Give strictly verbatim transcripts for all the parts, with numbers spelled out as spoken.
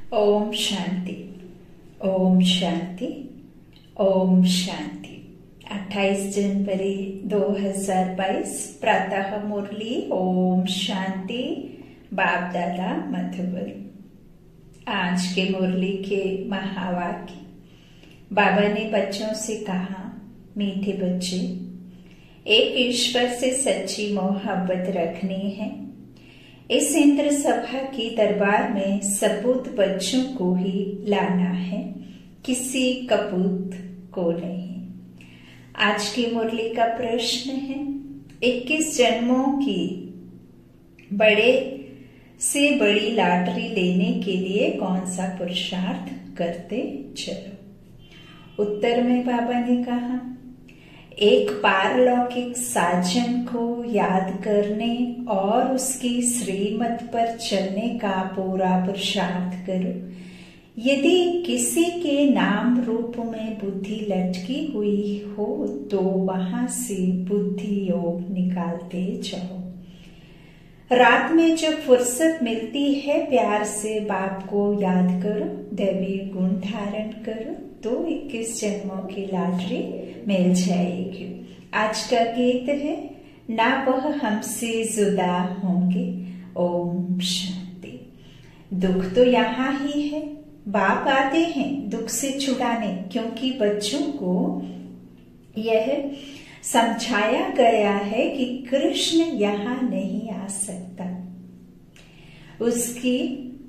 ओम शांति, ओम शांति, ओम शांति। अट्ठाईस जनवरी दो हज़ार बाईस प्रातः मुरली। ओम शांति। बाप दादा मधुबन। आज के मुरली के महावाक्य। बाबा ने बच्चों से कहा, मीठे बच्चे, एक ईश्वर से सच्ची मोहब्बत रखनी है। इस इंद्र सभा की दरबार में सपूत बच्चों को ही लाना है, किसी कपूत को नहीं। आज की मुरली का प्रश्न है, इक्कीस जन्मों की बड़े से बड़ी लॉटरी लेने के लिए कौन सा पुरुषार्थ करते चलो। उत्तर में बाबा ने कहा, एक पारलौकिक साजन को याद करने और उसकी श्रीमत पर चलने का पूरा पुरुषार्थ करो। यदि किसी के नाम रूप में बुद्धि लटकी हुई हो तो वहां से बुद्धि योग निकालते जाओ। रात में जब फुर्सत मिलती है, प्यार से बाप को याद करो, दैवी गुण धारण करो तो इक्कीस जन्मों की लॉटरी मिल जाएगी। आज का गीत है, ना वह हमसे जुदा होंगे। ओम शांति। दुख तो यहाँ ही है, बाप आते हैं दुख से छुड़ाने, क्योंकि बच्चों को यह समझाया गया है कि कृष्ण यहाँ नहीं आ सकता। उसकी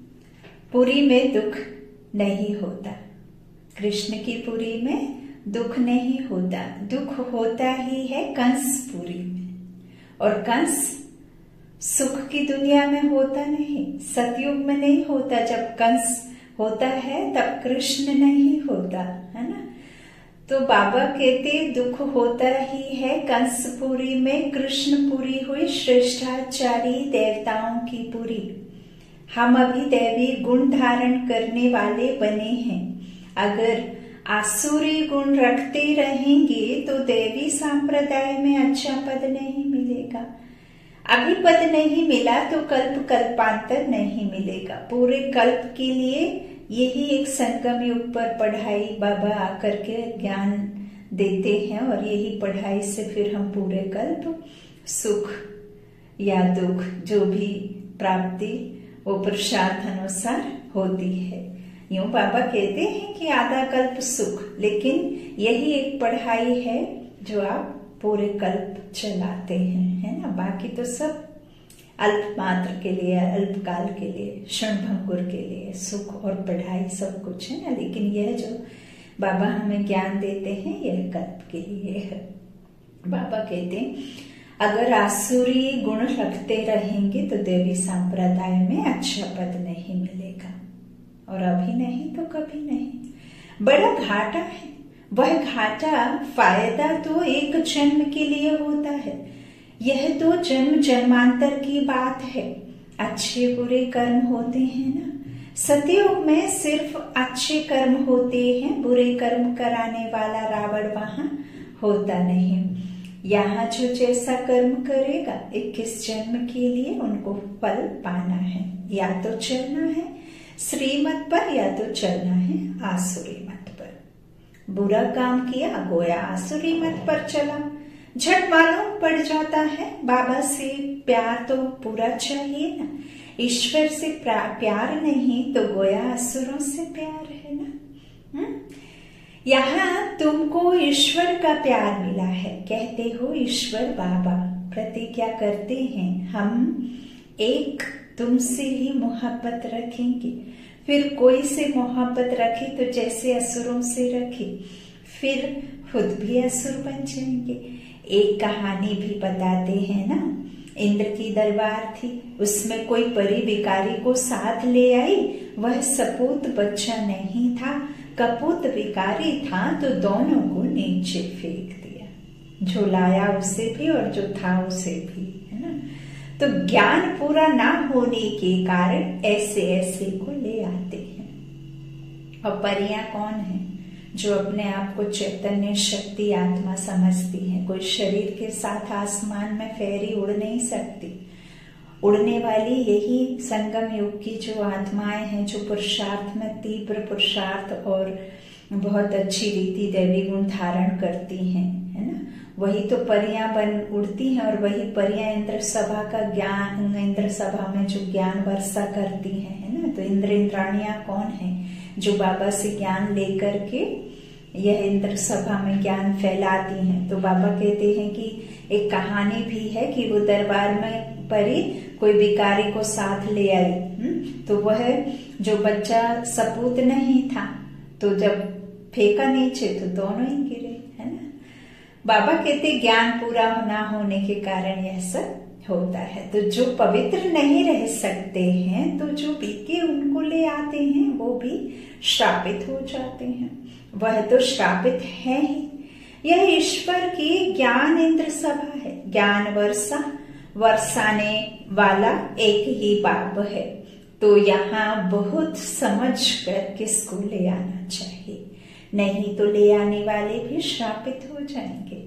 पुरी में दुख नहीं होता, कृष्ण की पुरी में दुख नहीं होता। दुख होता ही है कंसपुरी में, और कंस सुख की दुनिया में होता नहीं, सतयुग में नहीं होता। जब कंस होता है तब कृष्ण नहीं होता, है ना। तो बाबा कहते दुख होता ही है कंसपुरी में, कृष्णपुरी हुई श्रेष्ठाचारी देवताओं की पुरी। हम अभी दैवी गुण धारण करने वाले बने हैं। अगर आसुरी गुण रखते रहेंगे तो देवी संप्रदाय में अच्छा पद नहीं मिलेगा। अभी पद नहीं मिला तो कल्प कल्पांतर नहीं मिलेगा। पूरे कल्प के लिए यही एक संगम युग पर पढ़ाई बाबा आकर के ज्ञान देते हैं, और यही पढ़ाई से फिर हम पूरे कल्प सुख या दुख जो भी प्राप्ति वो पुरुषार्थ अनुसार होती है। यूं बाबा कहते हैं कि आधा कल्प सुख, लेकिन यही एक पढ़ाई है जो आप पूरे कल्प चलाते हैं, है ना। बाकी तो सब अल्प मात्र के लिए, अल्पकाल के लिए, क्षण भंगुर के लिए सुख और पढ़ाई सब कुछ है ना। लेकिन यह जो बाबा हमें ज्ञान देते हैं यह कल्प के लिए है। बाबा कहते हैं अगर आसुरी गुण रखते रहेंगे तो देवी संप्रदाय में अच्छा पद नहीं मिलेगा, और अभी नहीं तो कभी नहीं। बड़ा घाटा है। वह घाटा फायदा तो एक जन्म के लिए होता है, यह तो जन्म जन्मांतर की बात है। अच्छे बुरे कर्म होते हैं ना। सतयुग में सिर्फ अच्छे कर्म होते हैं, बुरे कर्म कराने वाला रावण वहां होता नहीं। यहाँ जो जैसा कर्म करेगा इक्कीस जन्म के लिए उनको फल पाना है। या तो चलना है श्रीमत पर या तो चलना है आसुरी मत पर। बुरा काम किया, गोया आसुरी मत पर चला। झट मालूम पड़ जाता है बाबा से प्यार तो पूरा चाहिए ना। ईश्वर से प्यार नहीं तो गोया असुरों से प्यार है ना। हुँ? यहाँ तुमको ईश्वर का प्यार मिला है, कहते हो ईश्वर बाबा, प्रतिज्ञा करते हैं हम एक तुमसे ही मोहब्बत रखेंगे। फिर कोई से मोहब्बत रखे तो जैसे असुरों से रखे, फिर खुद भी असुर बन जाएंगे। एक कहानी भी बताते हैं ना, इंद्र की दरबार थी, उसमें कोई परी भिखारी को साथ ले आई। वह सपूत बच्चा नहीं था, कपूत भिखारी था, तो दोनों को नीचे फेंक दिया, जो लाया उसे भी और जो था उसे भी, है ना। तो ज्ञान पूरा ना होने के कारण ऐसे ऐसे को ले आते हैं। और परियां कौन है? जो अपने आप को चैतन्य शक्ति आत्मा समझती है। कोई शरीर के साथ आसमान में फेरी उड़ नहीं सकती। उड़ने वाली यही संगम युग की जो आत्माएं हैं, जो पुरुषार्थ में तीव्र पुरुषार्थ और बहुत अच्छी रीति दैवी गुण धारण करती हैं, है ना, वही तो परियां बन उड़ती हैं और वही परियां इंद्र सभा का ज्ञान, इंद्र सभा में जो ज्ञान वर्षा करती हैं, है ना। तो इंद्र इंद्राणियां कौन है? जो बाबा से ज्ञान लेकर के यह इंद्र सभा में ज्ञान फैलाती हैं। तो बाबा कहते हैं कि एक कहानी भी है कि वो दरबार में परी कोई भिखारी को साथ ले आई, तो वह जो बच्चा सपूत नहीं था, तो जब फेंका नीचे तो दोनों ही गिरे, है ना। बाबा कहते ज्ञान पूरा ना होने के कारण यह सब होता है। तो जो पवित्र नहीं रह सकते हैं, तो जो बीके उनको ले आते हैं वो भी श्रापित हो जाते हैं। वह तो श्रापित है ही। यह ईश्वर की ज्ञान इंद्र सभा है। ज्ञान वर्षा वर्षाने वाला एक ही बाप है। तो यहाँ बहुत समझ कर किसको ले आना चाहिए, नहीं तो ले आने वाले भी श्रापित हो जाएंगे,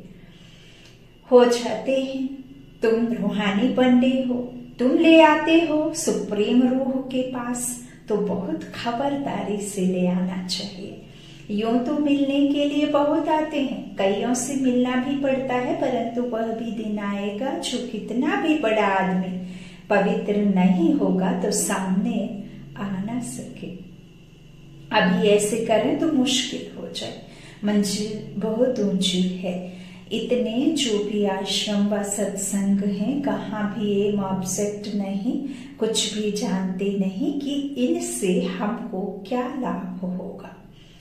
हो जाते हैं। तुम रूहानी बंदे हो, तुम ले आते हो सुप्रीम रूह के पास, तो बहुत खबरदारी से ले आना चाहिए। यूं तो मिलने के लिए बहुत आते हैं, कईयों से मिलना भी पड़ता है, परंतु वह भी दिन आएगा जो कितना भी बड़ा आदमी पवित्र नहीं होगा तो सामने आ ना सके। अभी ऐसे करें तो मुश्किल हो जाए, मंजिल बहुत ऊंची है। इतने जो भी आश्रम व सत्संग हैं, कहाँ भी एम ऑब्जेक्ट नहीं, कुछ भी जानते नहीं कि इनसे हमको क्या लाभ होगा।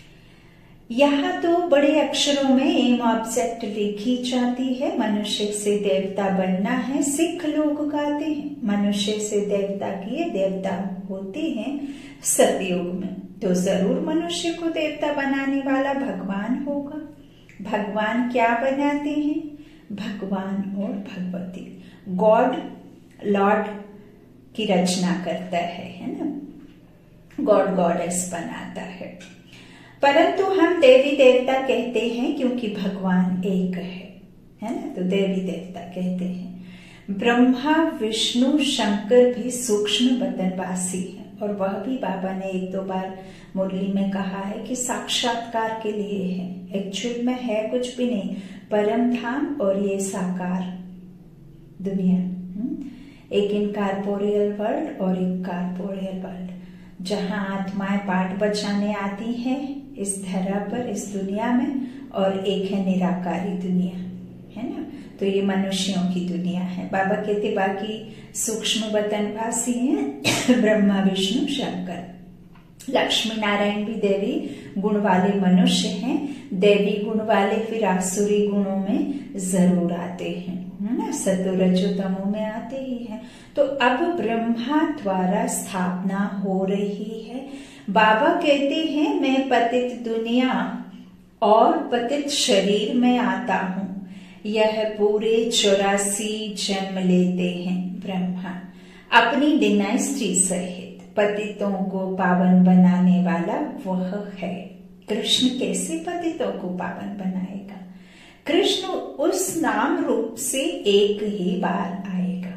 यहाँ तो बड़े अक्षरों में एम ऑब्जेक्ट लिखी जाती है, मनुष्य से देवता बनना है। सिख लोग गाते हैं मनुष्य से देवता किए देवता होते हैं सतयुग में, तो जरूर मनुष्य को देवता बनाने वाला भगवान होगा। भगवान क्या बनाते हैं? भगवान और भगवती, गॉड लॉर्ड की रचना करता है, है ना, गॉड गॉडेस बनाता है। परंतु हम देवी देवता कहते हैं क्योंकि भगवान एक है, है ना, तो देवी देवता कहते हैं। ब्रह्मा विष्णु शंकर भी सूक्ष्म बदनवासी है, और वह भी बाबा ने एक दो बार मुरली में कहा है कि साक्षात्कार के लिए है। एक्चुअल में है कुछ भी नहीं, परम धाम और ये साकार दुनिया, एक इनकॉर्पोरियल वर्ल्ड और एक कॉर्पोरियल वर्ल्ड, जहां आत्माएं पाठ बचाने आती हैं इस धरा पर, इस दुनिया में, और एक है निराकारी दुनिया, है ना। तो ये मनुष्यों की दुनिया है। बाबा कहते बाकी सूक्ष्म बदनवासी हैं ब्रह्मा विष्णु शंकर। लक्ष्मी नारायण भी देवी गुण वाले मनुष्य हैं, देवी गुण वाले फिर आसुरी गुणों में जरूर आते हैं, है ना, सतो रजो तमो में आते ही हैं। तो अब ब्रह्मा द्वारा स्थापना हो रही है। बाबा कहते हैं मैं पतित दुनिया और पतित शरीर में आता हूँ। यह पूरे चौरासी जन्म लेते हैं ब्रह्मा अपनी डिनाइस्टी सहित। पतितों को पावन बनाने वाला वह है। कृष्ण कैसे पतितों को पावन बनाएगा? कृष्ण उस नाम रूप से एक ही बार आएगा।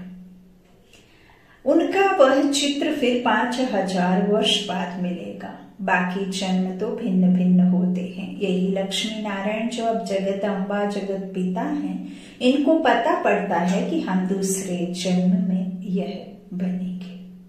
उनका वह चित्र फिर पांच हजार वर्ष बाद मिलेगा। बाकी जन्म तो भिन्न भिन्न होते हैं। यही लक्ष्मी नारायण जो अब जगत अम्बा जगत पिता हैं, इनको पता पड़ता है कि हम दूसरे जन्म में यह बनेंगे।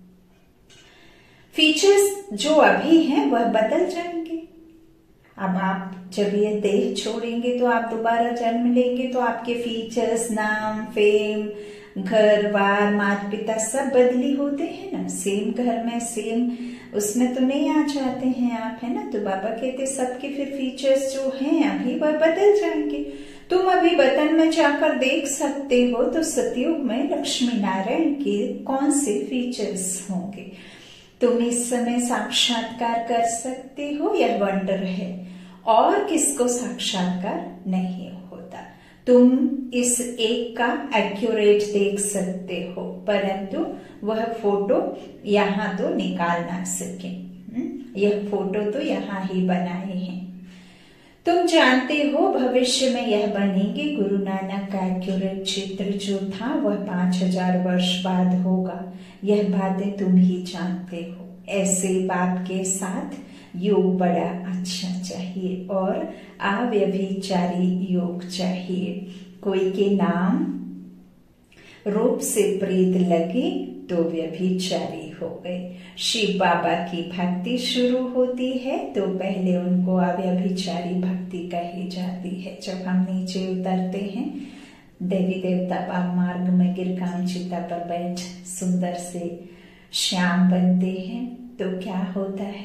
फीचर्स जो अभी हैं वह बदल जाएंगे। अब आप जब ये देह छोड़ेंगे तो आप दोबारा जन्म लेंगे, तो आपके फीचर्स, नाम, फेम, घर बार, माता पिता सब बदली होते हैं ना। सेम घर में सेम उसमें तो नहीं आ जाते हैं आप, है ना। तो बाबा कहते सबके फिर फीचर्स जो हैं अभी वह बदल जाएंगे। तुम अभी वतन में जाकर देख सकते हो तो सतयुग में लक्ष्मी नारायण के कौन से फीचर्स होंगे। तुम इस समय साक्षात्कार कर सकते हो, यह वंडर है। और किसको साक्षात्कार नहीं होता। तुम इस एक का एक्यूरेट देख सकते हो, परंतु वह फोटो यहाँ तो निकाल ना सके। यह फोटो तो यहाँ ही बनाए हैं। तुम जानते हो भविष्य में यह बनेंगे। गुरु नानक का एक्यूरेट चित्र जो था वह पांच हजार वर्ष बाद होगा। यह बातें तुम ही जानते हो। ऐसे बाप के साथ योग बड़ा अच्छा चाहिए और अव्यभिचारी योग चाहिए। कोई के नाम रूप से प्रीत लगे तो व्यभिचारी हो गए। शिव बाबा की भक्ति शुरू होती है तो पहले उनको अव्यभिचारी भक्ति कही जाती है। जब हम नीचे उतरते हैं, देवी देवता बाग मार्ग में गिरगाम चिता पर बैठ सुंदर से श्याम बनते हैं तो क्या होता है,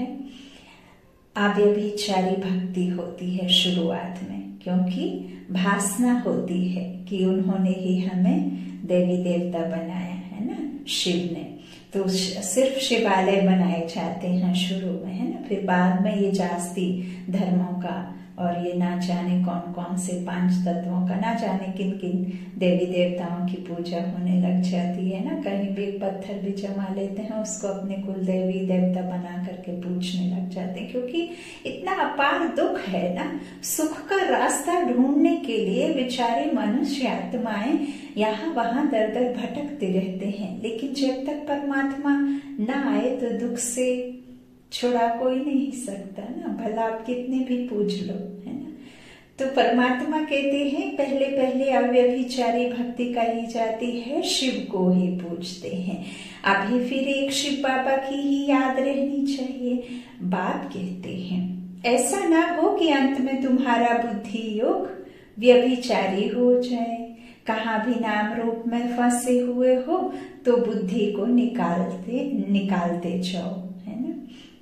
अव्यभिचारी भक्ति होती है शुरुआत में, क्योंकि भासना होती है कि उन्होंने ही हमें देवी देवता बनाया है ना, शिव ने। तो सिर्फ शिवालय बनाए जाते हैं शुरू में, है ना। फिर बाद में ये जास्ती धर्मों का और ये ना जाने कौन कौन से पांच तत्वों का, ना जाने किन किन देवी देवताओं की पूजा होने लग जाती है ना। कहीं भी एक पत्थर भी जमा लेते हैं, उसको अपने कुल देवी देवता बना करके पूजने लग जाते हैं, क्योंकि इतना अपार दुख है ना। सुख का रास्ता ढूंढने के लिए बेचारे मनुष्य आत्माएं यहाँ वहां दर दर भटकते रहते हैं, लेकिन जब तक परमात्मा ना आए तो दुख से छुड़ा कोई नहीं सकता ना, भला आप कितने भी पूज लो, है ना। तो परमात्मा कहते हैं पहले पहले अव्यभिचारी भक्ति कही जाती है, शिव को ही पूजते हैं। अभी फिर एक शिव बाबा की ही याद रहनी चाहिए। बाप कहते हैं ऐसा ना हो कि अंत में तुम्हारा बुद्धि योग व्यभिचारी हो जाए। कहाँ भी नाम रूप में फंसे हुए हो तो बुद्धि को निकालते निकालते जाओ, है ना।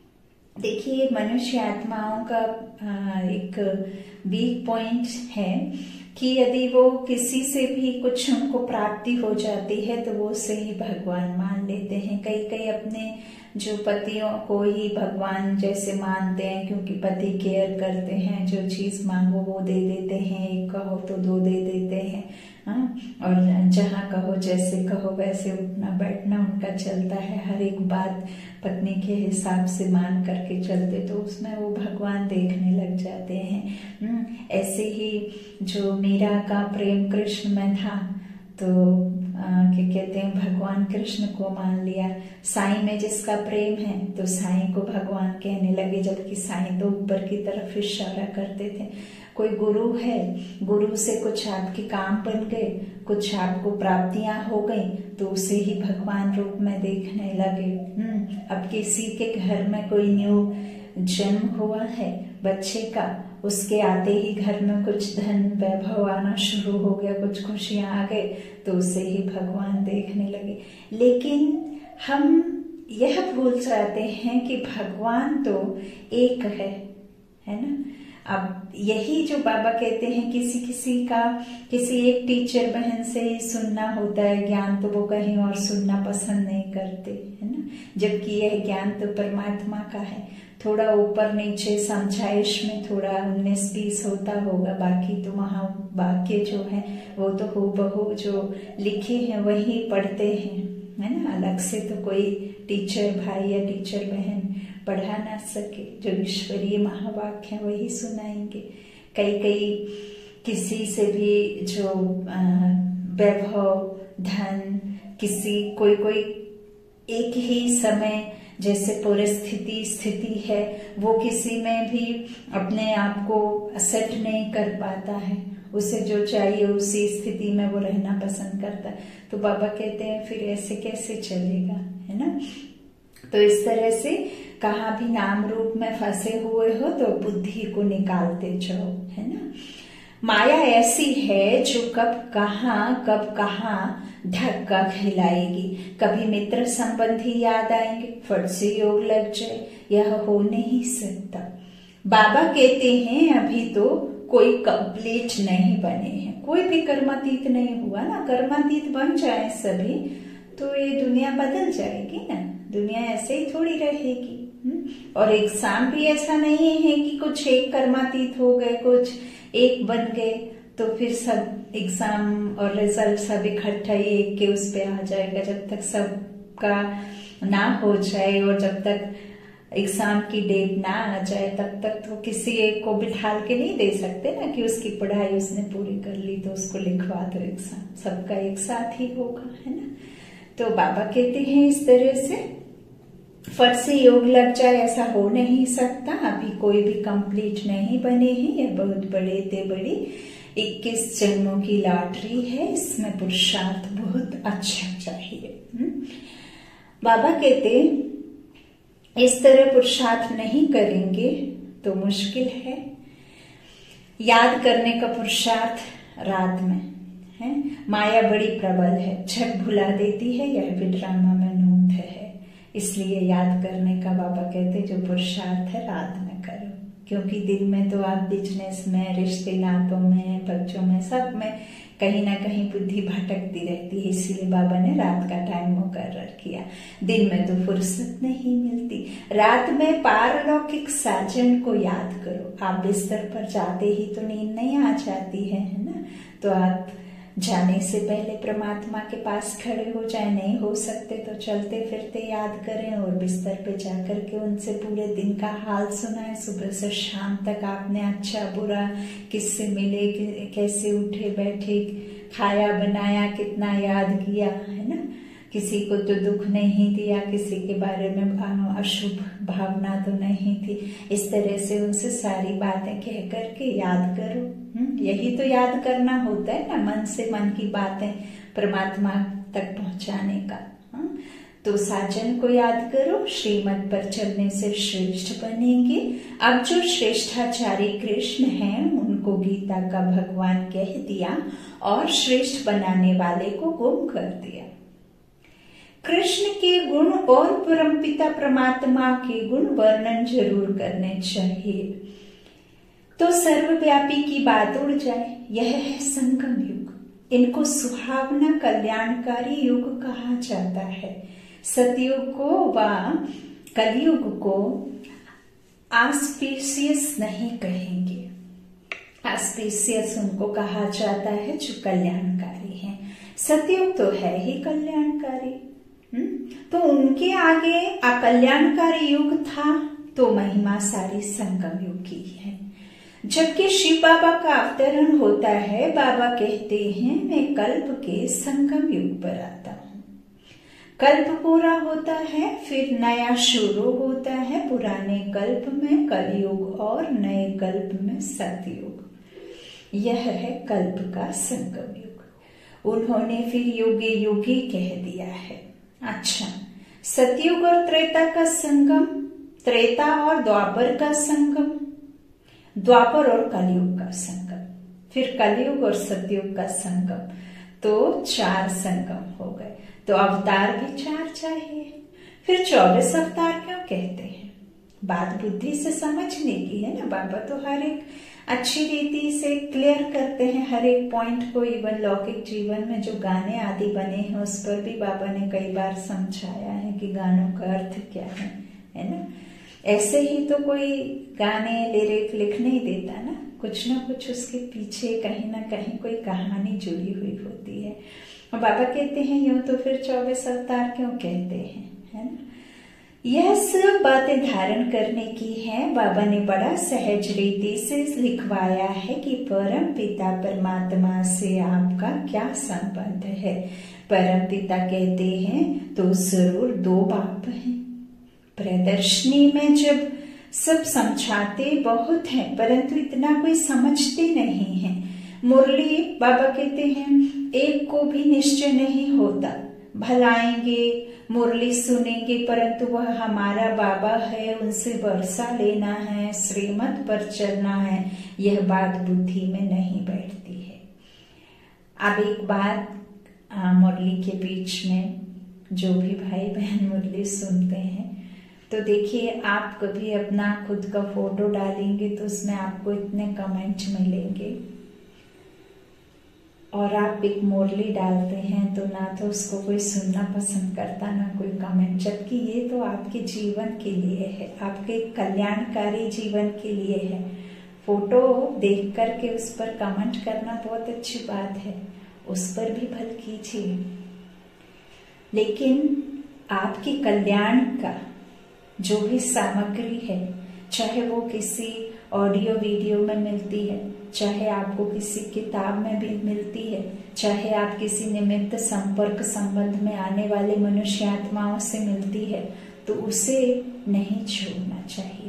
देखिए, मनुष्य आत्माओं का एक वीक पॉइंट है कि यदि वो किसी से भी कुछ उनको प्राप्ति हो जाती है तो वो उसे ही भगवान मान लेते हैं। कई कई अपने जो पतियों को ही भगवान जैसे मानते हैं, क्योंकि पति केयर करते हैं, जो चीज मांगो वो दे देते हैं, एक कहो तो दो दे देते हैं, हाँ। और जहाँ कहो जैसे कहो वैसे उठना बैठना उनका चलता है, हर एक बात पत्नी के हिसाब से मान करके चलते, तो उसमें वो भगवान देखने लग जाते हैं। ऐसे ही जो मीरा का प्रेम कृष्ण में था तो क्या कहते हैं, भगवान कृष्ण को मान लिया। साईं में जिसका प्रेम है तो साईं को भगवान कहने लगे, जबकि साईं तो ऊपर की तरफ इशारा करते थे। कोई गुरु है, गुरु से कुछ आपके काम बन गए, कुछ आपको प्राप्तियां हो गई तो उसे ही भगवान रूप में देखने लगे। हम्म अब किसी के घर में कोई न्यू जन्म हुआ है बच्चे का, उसके आते ही घर में कुछ धन वैभव आना शुरू हो गया, कुछ खुशियां आ गए तो उसे ही भगवान देखने लगे। लेकिन हम यह भूल जाते हैं कि भगवान तो एक है, है ना। अब यही जो बाबा कहते हैं, किसी किसी का किसी एक टीचर बहन से ही सुनना होता है ज्ञान, तो वो कहीं और सुनना पसंद नहीं करते, है ना। जबकि यह ज्ञान तो परमात्मा का है। थोड़ा ऊपर नीचे समझाइश में थोड़ा उन्नीस बीस होता होगा, बाकी तो वहाँ वाक्य जो है वो तो हूबहू जो लिखे हैं वही पढ़ते हैं, है ना। अलग से तो कोई टीचर भाई या टीचर बहन पढ़ा ना सके। जो ईश्वरीय महावाक्य वही सुनाएंगे। कई कई किसी से भी जो वैभव धन, किसी कोई कोई एक ही समय जैसे परिस्थिति स्थिति है वो किसी में भी अपने आप को सेट नहीं कर पाता है, उसे जो चाहिए उसी स्थिति में वो रहना पसंद करता है। तो बाबा कहते हैं फिर ऐसे कैसे चलेगा, है ना। तो इस तरह से कहाँ भी नाम रूप में फंसे हुए हो तो बुद्धि को निकालते जाओ, है ना। माया ऐसी है जो कब कहाँ कब कहाँ धक्का खिलाएगी। कभी मित्र संबंधी याद आएंगे, फट से योग लग जाए, यह हो नहीं सकता। बाबा कहते हैं अभी तो कोई कंप्लीट नहीं बने हैं, कोई भी कर्मातीत नहीं हुआ ना। कर्मातीत बन जाए सभी तो ये दुनिया बदल जाएगी ना, दुनिया ऐसे ही थोड़ी रहेगी। और एग्जाम भी ऐसा नहीं है कि कुछ एक कर्मातीत हो गए कुछ एक बन गए तो फिर सब एग्जाम और रिजल्ट सब इकट्ठा ही एक के उस पे आ जाएगा। जब तक सबका ना हो जाए और जब तक एग्जाम की डेट ना आ जाए तब तक तो किसी एक को बिठाल के नहीं दे सकते ना कि उसकी पढ़ाई उसने पूरी कर ली तो उसको लिखवा दो एग्जाम, सबका एक साथ ही होगा, है ना। तो बाबा कहते हैं इस तरह से फट से योग लग जाए ऐसा हो नहीं सकता। अभी कोई भी कंप्लीट नहीं बने हैं, ये बहुत बड़े ते बड़ी इक्कीस जन्मों की लॉटरी है, इसमें पुरुषार्थ बहुत अच्छा चाहिए। बाबा कहते इस तरह पुरुषार्थ नहीं करेंगे तो मुश्किल है। याद करने का पुरुषार्थ रात में है, माया बड़ी प्रबल है, झट भुला देती है, यह भी ड्रामा में नूंद है, इसलिए याद करने का बाबा कहते जो पुरुषार्थ है रात में करो, क्योंकि दिन में तो आप बिजनेस में, रिश्ते नातों में, बच्चों में, सब में कहीं ना कहीं बुद्धि भटकती रहती है, इसीलिए बाबा ने रात का टाइम मुकर्रर किया। दिन में तो फुर्सत नहीं मिलती, रात में पारलौकिक साजन को याद करो। आप बिस्तर पर जाते ही तो नींद नहीं आ जाती है, है ना, तो आप जाने से पहले परमात्मा के पास खड़े हो जाए, नहीं हो सकते तो चलते फिरते याद करें और बिस्तर पे जाकर के उनसे पूरे दिन का हाल सुनाए, सुबह से शाम तक आपने अच्छा बुरा किससे मिले, कैसे उठे बैठे, खाया बनाया, कितना याद किया, है ना, किसी को तो दुख नहीं दिया, किसी के बारे में अशुभ भावना तो नहीं थी, इस तरह से उनसे सारी बातें कह करके याद करो। यही तो याद करना होता है ना, मन से मन की बातें परमात्मा तक पहुंचाने का। तो साजन को याद करो, श्रीमत पर चलने से श्रेष्ठ बनेंगे। अब जो श्रेष्ठाचारी कृष्ण हैं उनको गीता का भगवान कह दिया और श्रेष्ठ बनाने वाले को गुम कर दिया। कृष्ण के गुण और परमपिता परमात्मा के गुण वर्णन जरूर करने चाहिए, तो सर्वव्यापी की बात उड़ जाए। यह है संगम युग, इनको सुहावना कल्याणकारी युग कहा जाता है। सतयुग को व कलयुग को आस्पिशियस नहीं कहेंगे, आस्पिशियस उनको कहा जाता है जो कल्याणकारी हैं। सतयुग तो है ही कल्याणकारी, तो उनके आगे अकल्याणकारी युग था, तो महिमा सारी संगम युग की है। जबकि शिव बाबा का अवतरण होता है, बाबा कहते हैं मैं कल्प के संगम युग पर आता हूँ। कल्प पूरा होता है, फिर नया शुरू होता है, पुराने कल्प में कलयुग और नए कल्प में सतयुग। यह है कल्प का संगम युग। उन्होंने फिर युगे युगे कह दिया है। अच्छा, सतयुग और त्रेता का संगम, त्रेता और द्वापर का संगम, द्वापर और कलयुग का संगम, फिर कलयुग और सतयुग का संगम, तो चार संगम हो गए। तो अवतार भी चार चाहिए। फिर चौबीस अवतार क्यों कहते हैं? बात बुद्धि से समझने की है ना। बाबा तो हर एक अच्छी रीति से क्लियर करते हैं हर एक पॉइंट को। इवन लौकिक जीवन में जो गाने आदि बने हैं उस पर भी बाबा ने कई बार समझाया है कि गानों का अर्थ क्या है, है ना। ऐसे ही तो कोई गाने लिरिक लिख नहीं देता ना, कुछ ना कुछ उसके पीछे कहीं ना कहीं कोई कहानी जुड़ी हुई होती है। और बाबा कहते हैं यूं तो फिर चौबीस अवतार क्यों कहते हैं, है ना। यह सब बातें धारण करने की है। बाबा ने बड़ा सहज रीति से लिखवाया है कि परम पिता परमात्मा से आपका क्या संबंध है। परम पिता कहते हैं तो जरूर दो बाप हैं। प्रदर्शनी में जब सब समझाते बहुत हैं, परंतु इतना कोई समझते नहीं है। मुरली बाबा कहते हैं एक को भी निश्चय नहीं होता। भलाएंगे, मुरली सुनेंगे, परंतु वह हमारा बाबा है, उनसे वर्षा लेना है, श्रीमत पर चलना है, यह बात बुद्धि में नहीं बैठती है। अब एक बात, मुरली के बीच में जो भी भाई बहन मुरली सुनते हैं, तो देखिए आप कभी अपना खुद का फोटो डालेंगे तो उसमें आपको इतने कमेंट मिलेंगे, और आप एक मुरली डालते हैं तो ना तो उसको कोई सुनना पसंद करता ना कोई कमेंट। जबकि ये तो आपके जीवन के लिए है, आपके कल्याणकारी जीवन के लिए है। फोटो देख करके उस पर कमेंट करना बहुत अच्छी बात है, उस पर भी भल कीजिए, लेकिन आपके कल्याण का जो भी सामग्री है, चाहे वो किसी ऑडियो वीडियो में मिलती है, चाहे आपको किसी किताब में भी मिलती है, चाहे आप किसी निमित्त संपर्क संबंध में आने वाले मनुष्य आत्माओं से मिलती है, तो उसे नहीं छोड़ना चाहिए।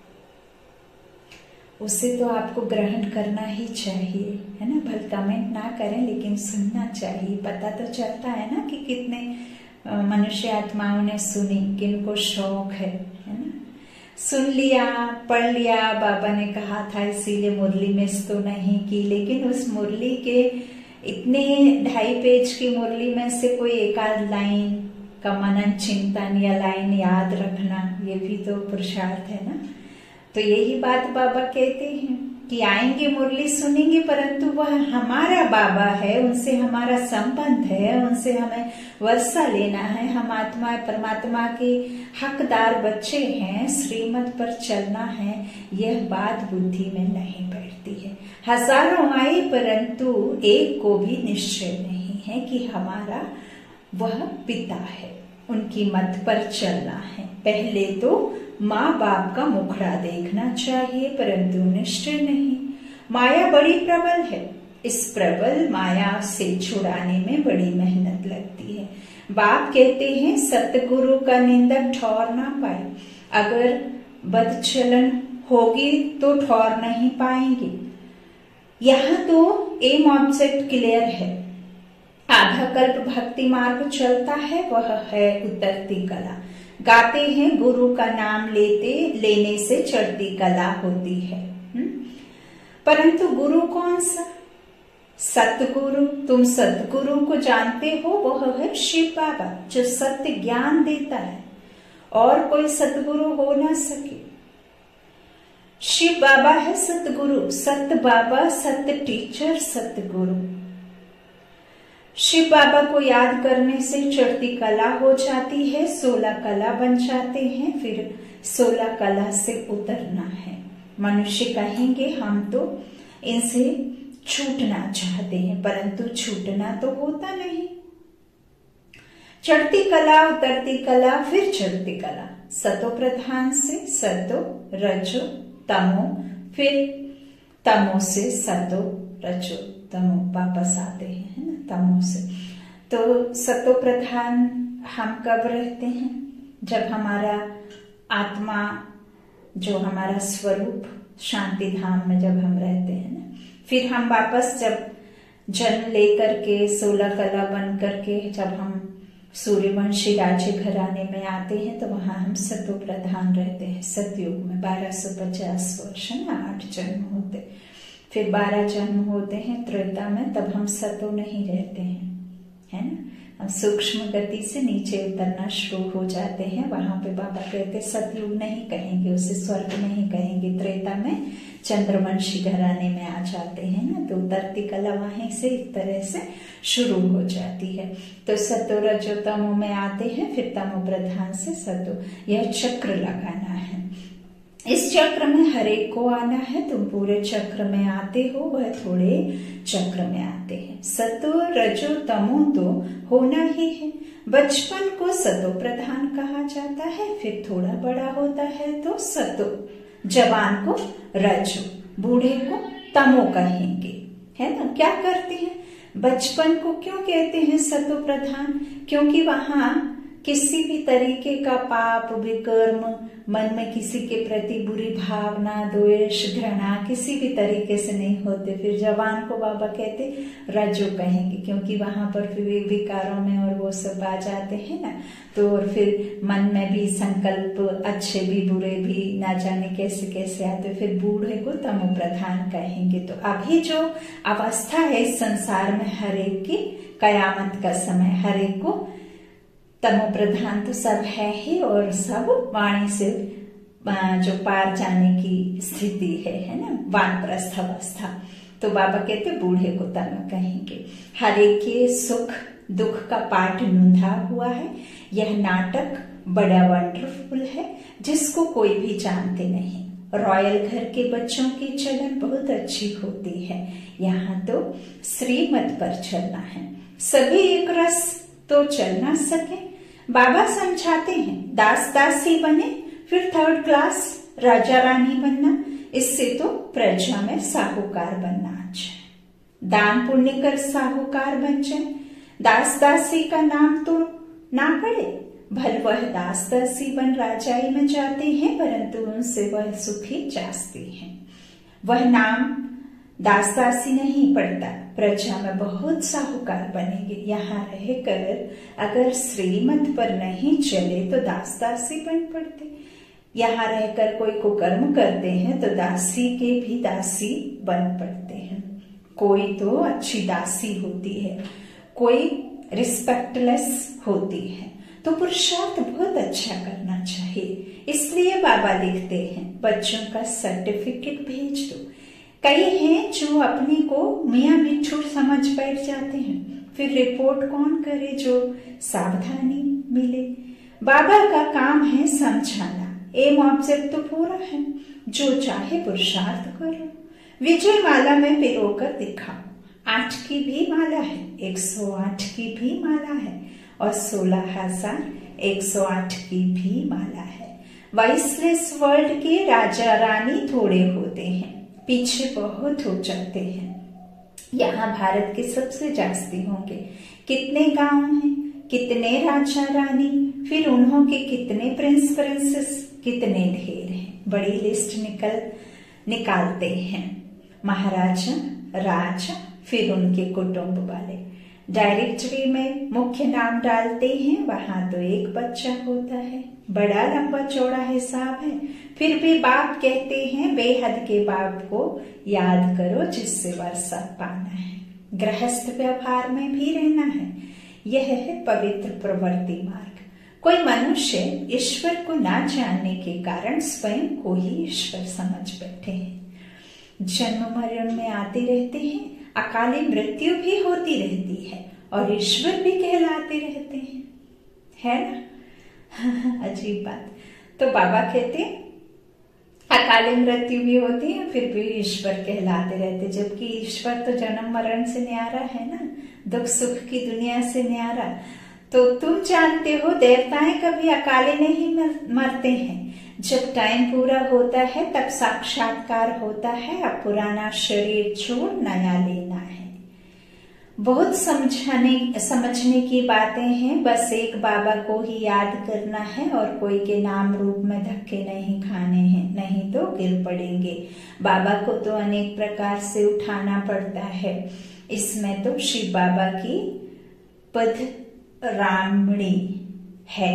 उसे तो आपको ग्रहण करना ही चाहिए, है ना। भले कमेंट ना करें लेकिन सुनना चाहिए। पता तो चलता है ना कि कितने मनुष्य आत्माओं ने सुनी, किनको शौक है, है ना। सुन लिया, पढ़ लिया, बाबा ने कहा था इसीलिए मुरली मिस तो नहीं की, लेकिन उस मुरली के इतने ढाई पेज की मुरली में से कोई एक आध लाइन का मनन चिंतन या लाइन याद रखना, ये भी तो पुरुषार्थ है ना। तो यही बात बाबा कहते हैं कि आएंगे मुरली सुनेंगे, परंतु वह हमारा बाबा है, उनसे हमारा संबंध है, उनसे हमें वर्षा लेना है। हम आत्मा परमात्मा के हकदार बच्चे हैं, श्रीमत पर चलना है, यह बात बुद्धि में नहीं बैठती है। हजारों आए परंतु एक को भी निश्चय नहीं है कि हमारा वह पिता है, उनकी मत पर चलना है। पहले तो माँ बाप का मुखड़ा देखना चाहिए, परंतु निश्चय नहीं। माया बड़ी प्रबल है, इस प्रबल माया से छुड़ाने में बड़ी मेहनत लगती है। बाप कहते हैं सतगुरु का निंदक ठौर ना पाए। अगर बदचलन होगी तो ठौर नहीं पाएंगे। यहाँ तो एम ऑब्जेक्ट क्लियर है। आधा कल्प भक्ति मार्ग चलता है, वह है उतरती कला। गाते हैं गुरु का नाम लेते लेने से चढ़ती कला होती है। हुँ? परंतु गुरु कौन सा? सतगुरु। तुम सतगुरु को जानते हो, वह है शिव बाबा जो सत्य ज्ञान देता है, और कोई सतगुरु हो ना सके। शिव बाबा है सतगुरु, सत्य बाबा, सत्य टीचर, सतगुरु। शिव बाबा को याद करने से चढ़ती कला हो जाती है, सोलह कला बन जाते हैं, फिर सोलह कला से उतरना है। मनुष्य कहेंगे हम तो इनसे छूटना चाहते हैं, परंतु छूटना तो होता नहीं। चढ़ती कला, उतरती कला, फिर चढ़ती कला। सतो प्रधान से सतो, रजो, तमो, फिर तमो से सतो, रजो, तमो वापस आते हैं, है ना, तमो से। तो सतो प्रधान हम कब रहते हैं? जब हमारा आत्मा, जो हमारा स्वरूप शांति धाम में जब हम रहते हैं ना, फिर हम वापस जब जन्म लेकर के सोलह कला बन करके जब हम सूर्यवंशी राज्य घराने में आते हैं, तो वहां हम सतो प्रधान रहते हैं। सतयुग में बारह सौ पचास वर्ष है ना, आठ जन्म होते, फिर बारह जन्म होते हैं त्रेता में, तब हम सतो नहीं रहते हैं, है ना। हम सूक्ष्म गति से नीचे उतरना शुरू हो जाते हैं। वहां पे बाबा कहते सतयुग नहीं कहेंगे, उसे स्वर्ग नहीं कहेंगे। त्रेता में चंद्रवंशी घराने में आ जाते हैं ना, तो उतरती कला वहीं से इस तरह से शुरू हो जाती है। तो सतो रजो तमो में आते हैं, फिर तमो प्रधान से सतो, यह चक्र लगाना है। इस चक्र में हर एक को आना है। तुम पूरे चक्र में आते हो, वह थोड़े चक्र में आते हैं। सतो रजो तमो तो होना ही है। बचपन को सतो प्रधान कहा जाता है, फिर थोड़ा बड़ा होता है तो सतो, जवान को रजो, बूढ़े को तमो कहेंगे, है ना। क्या करते हैं? बचपन को क्यों कहते हैं सतो प्रधान? क्योंकि वहां किसी भी तरीके का पाप विकर्म, मन में किसी के प्रति बुरी भावना, द्वेष, घृणा किसी भी तरीके से नहीं होते। फिर जवान को बाबा कहते रजो कहेंगे, क्योंकि वहां पर फिर विकारों में और वो सब आ जाते हैं ना, तो और फिर मन में भी संकल्प अच्छे भी बुरे भी ना जाने कैसे कैसे आते। फिर बूढ़े को तमो प्रधान कहेंगे। तो अभी जो अवस्था है इस संसार में हर एक की, कयामत का समय, हर एक को तमो प्रधान तो सब है ही, और सब वाणी से जो पार जाने की स्थिति है, है ना, वानप्रस्थ अवस्था। तो बाबा कहते बूढ़े को तमो कहेंगे। हर एक के सुख दुख का पाठ नूंधा हुआ है। यह नाटक बड़ा वंडरफुल है, जिसको कोई भी जानते नहीं। रॉयल घर के बच्चों की चलन बहुत अच्छी होती है। यहाँ तो श्रीमत पर चलना है। सभी एक रस तो चल ना सके। बाबा समझाते हैं दास दासी बने फिर थर्ड क्लास राजा रानी बनना, इससे तो प्रजा में साहूकार बनना अच्छा है। दान पुण्य कर साहूकार बन जाए, दास दासी का नाम तो ना पड़े, भल वह दास दासी बन राजाई में जाते हैं, परंतु उनसे वह सुखी जासते हैं। वह नाम दास दासी नहीं पड़ता, प्रजा में बहुत साहूकार बनेंगे। यहाँ रहकर अगर श्रीमत पर नहीं चले तो दास दासी बन पड़ते। यहाँ रहकर कोई कुकर्म करते हैं तो दासी के भी दासी बन पड़ते हैं। कोई तो अच्छी दासी होती है, कोई रिस्पेक्टलेस होती है, तो पुरुषार्थ बहुत अच्छा करना चाहिए। इसलिए बाबा लिखते हैं बच्चों का सर्टिफिकेट भेज दो। कई हैं जो अपने को मियाँ मिट्ठू समझ बैठ जाते हैं, फिर रिपोर्ट कौन करे जो सावधानी मिले। बाबा का काम है समझाना, एम ऑब्जेक्ट तो पूरा है, जो चाहे पुरुषार्थ करो। विजय माला में पिरोकर दिखाओ, आठ की भी माला है, एक सौ आठ की भी माला है, और सोलह हजार एक सौ आठ की भी माला है। वाइसलेस वर्ल्ड के राजा रानी थोड़े होते हैं, पीछे बहुत हो जाते हैं। यहाँ भारत के सबसे जास्ती होंगे। कितने गांव हैं, कितने राजा रानी, फिर उन्हों के कितने प्रिंस प्रिंसेस, कितने ढेर हैं। बड़ी लिस्ट निकल निकालते हैं। महाराजा, राजा, फिर उनके कुटुंब वाले। डायरेक्टरी में मुख्य नाम डालते हैं, वहां तो एक बच्चा होता है। बड़ा लंबा चौड़ा हिसाब है, फिर भी बाप कहते हैं बेहद के बाप को याद करो जिससे वर्षा पाना है। गृहस्थ व्यवहार में भी रहना है, यह है पवित्र प्रवृत्ति मार्ग। कोई मनुष्य ईश्वर को ना जानने के कारण स्वयं को ही ईश्वर समझ बैठे हैं। जन्म मरण में आते रहते हैं, अकाली मृत्यु भी होती रहती है, और ईश्वर भी कहलाते रहते हैं, है ना। अजीब बात। तो बाबा कहते हैं अकाली मृत्यु भी होती है, फिर भी ईश्वर कहलाते रहते, जबकि ईश्वर तो जन्म मरण से न्यारा है ना, दुख सुख की दुनिया से न्यारा। तो तुम जानते हो देवताएं कभी अकाले नहीं मरते हैं। जब टाइम पूरा होता है तब साक्षात्कार होता है, अब पुराना शरीर छोड़ नया लेना है। बहुत समझाने समझने की बातें हैं, बस एक बाबा को ही याद करना है और कोई के नाम रूप में धक्के नहीं खाने हैं, नहीं तो गिर पड़ेंगे। बाबा को तो अनेक प्रकार से उठाना पड़ता है। इसमें तो शिव बाबा की पद रामणी है,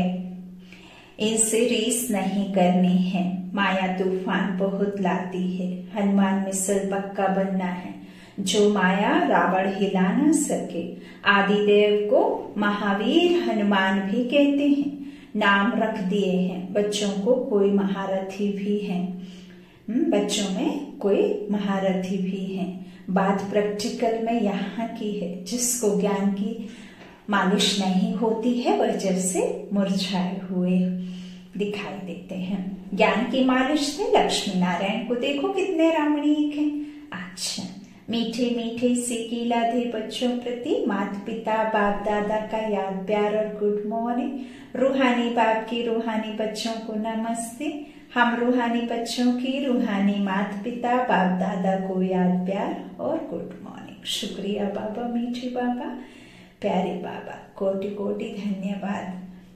इनसे रीस नहीं करनी है। माया तूफान बहुत लाती है, हनुमान मिसल पक्का बनना है। जो माया रावण हिला न सके, आदिदेव को महावीर हनुमान भी कहते हैं। नाम रख दिए हैं, बच्चों को कोई महारथी भी है, बच्चों में कोई महारथी भी है। बात प्रैक्टिकल में यहाँ की है, जिसको ज्ञान की मालिश नहीं होती है वह जैसे मुरझाए हुए दिखाई देते हैं। ज्ञान की मालिश से लक्ष्मी नारायण को देखो कितने रमणीक हैं। अच्छा, मीठे मीठे से कीलाधे बच्चों प्रति माता पिता बाप दादा का याद प्यार और गुड मॉर्निंग। रूहानी बाप की रूहानी बच्चों को नमस्ते। हम रूहानी बच्चों की रूहानी माता पिता बाप दादा को याद प्यार और गुड मॉर्निंग। शुक्रिया बाबा, मीठे बाबा, प्यारे बाबा, कोटि कोटि धन्यवाद।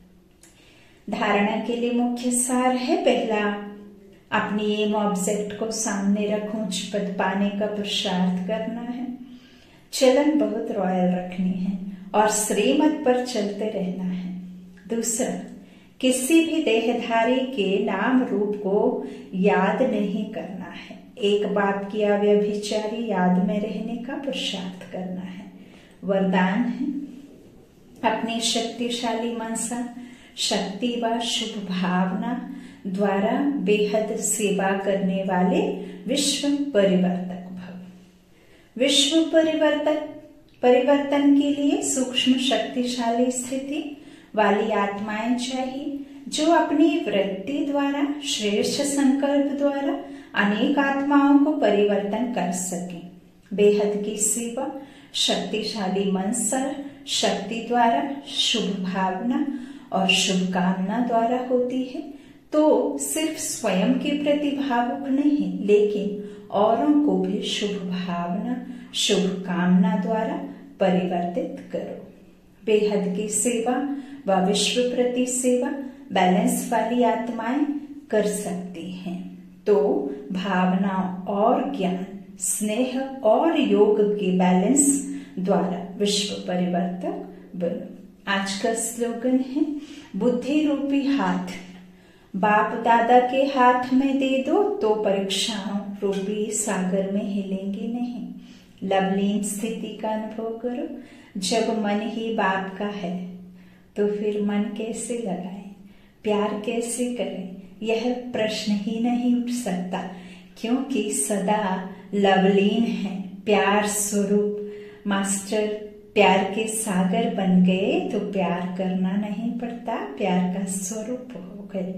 धारणा के लिए मुख्य सार है, पहला अपनी एम ऑब्जेक्ट को सामने रख उच्च पद पाने का पुरुषार्थ करना है। चलन बहुत रॉयल रखनी है और श्रीमत पर चलते रहना है। दूसरा, किसी भी देहधारी के नाम रूप को याद नहीं करना है। एक बाप की अव्यभिचारी याद में रहने का पुरुषार्थ करना है। वरदान है, अपनी शक्तिशाली मनसा, शक्ति व शुभ भावना द्वारा बेहद सेवा करने वाले विश्व परिवर्तक भव। विश्व परिवर्तक परिवर्तन के लिए सूक्ष्म शक्तिशाली स्थिति वाली आत्माएं चाहिए, जो अपनी वृत्ति द्वारा, श्रेष्ठ संकल्प द्वारा अनेक आत्माओं को परिवर्तन कर सके। बेहद की सेवा शक्तिशाली मनसा, शक्ति द्वारा, शुभ भावना और शुभकामना द्वारा होती है। तो सिर्फ स्वयं के प्रति भावुक नहीं, लेकिन औरों को भी शुभ भावना, शुभ कामना द्वारा परिवर्तित करो। बेहद की सेवा व विश्व प्रति सेवा बैलेंस वाली आत्माएं कर सकती हैं। तो भावना और ज्ञान, स्नेह और योग के बैलेंस द्वारा विश्व परिवर्तक बनो। आज का स्लोगन है, बुद्धि रूपी हाथ बाप दादा के हाथ में दे दो तो परीक्षाओं रूपी सागर में हिलेंगे नहीं। लवलीन स्थिति का अनुभव करो। जब मन ही बाप का है तो फिर मन कैसे लगाएं, प्यार कैसे करें, यह प्रश्न ही नहीं उठ सकता, क्योंकि सदा लवलीन है, प्यार स्वरूप। मास्टर प्यार के सागर बन गए तो प्यार करना नहीं पड़ता, प्यार का स्वरूप हो गए।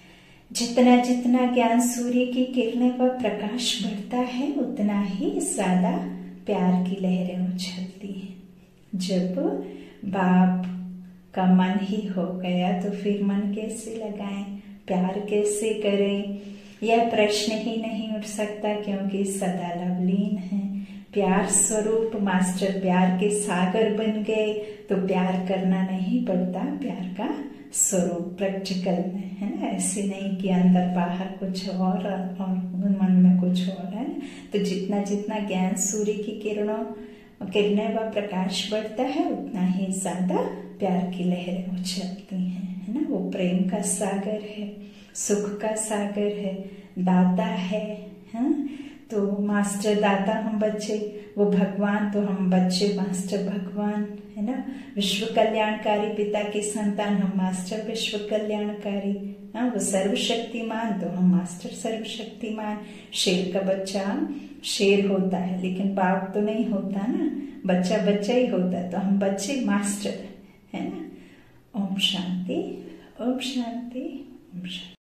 जितना जितना ज्ञान सूर्य की किरणें व प्रकाश बढ़ता है, उतना ही ज्यादा प्यार की लहरें उछलती हैं। जब बाप का मन ही हो गया तो फिर मन कैसे लगाएं, प्यार कैसे करें, यह प्रश्न ही नहीं उठ सकता, क्योंकि सदा लवलीन है, प्यार स्वरूप। मास्टर प्यार के सागर बन गए तो प्यार करना नहीं पड़ता, प्यार का स्वरूप प्रैक्टिकल में है ना। ऐसे नहीं कि अंदर बाहर कुछ और और मन में कुछ और है। तो जितना जितना ज्ञान सूर्य की किरणों किरणें व प्रकाश बढ़ता है, उतना ही ज्यादा प्यार की लहरें उछलती हैं, है ना। वो प्रेम का सागर है, सुख का सागर है, दाता है, हाँ? तो मास्टर दाता हम बच्चे, वो भगवान तो हम बच्चे मास्टर भगवान, है ना। विश्व कल्याणकारी पिता की संतान हम मास्टर विश्व कल्याणकारी, हाँ। वो सर्वशक्तिमान तो हम मास्टर सर्वशक्तिमान। शेर का बच्चा शेर होता है, लेकिन बाप तो नहीं होता ना, बच्चा बच्चा ही होता, तो हम बच्चे मास्टर, है ना। ओम शांति, ओम शांति, ओम शांति।